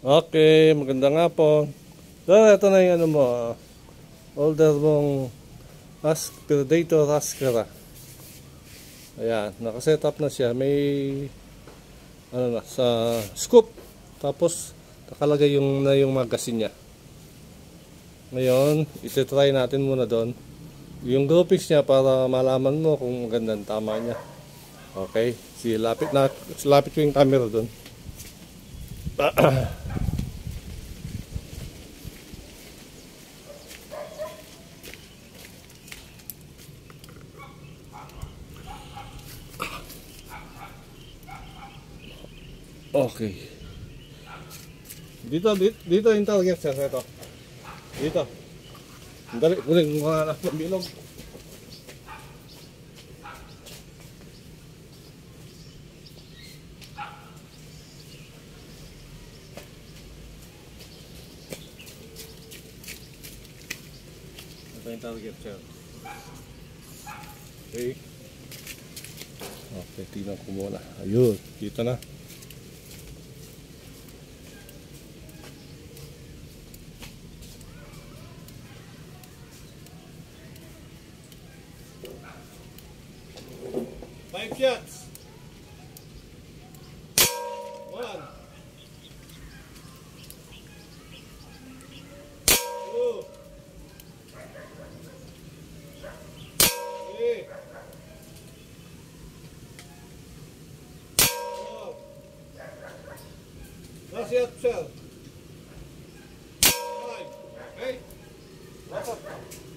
Okay, maganda nga po. So, ito na yung ano mo, order mong Predator Rascara. Ayan, nakaset up na siya. May ano na, sa scoop. Tapos, nakalagay yung magazine niya. Ngayon, iti-try natin muna doon yung groupings niya para malaman mo kung magandang tama niya. Okay, lapit ko yung camera doon. Okay. Dito yung target sir, ito. Dito. Dali, kunin mo nga ng bilog. Ito yung target sir. Okay. Okay, tingnan ko muna. Ayun, dito na. Five shots. 1, 2, 3, 4. Last shot, sir. 5. Okay. Close up.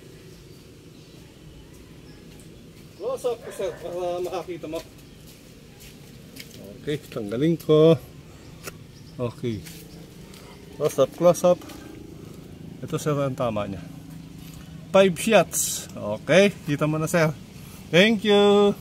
Close up ko sir para makakita mo. Okay, tanggalin ko. Okay. Close up. Ito sir ang tama niya. 5 shots. Okay, kita mo na sir. Thank you.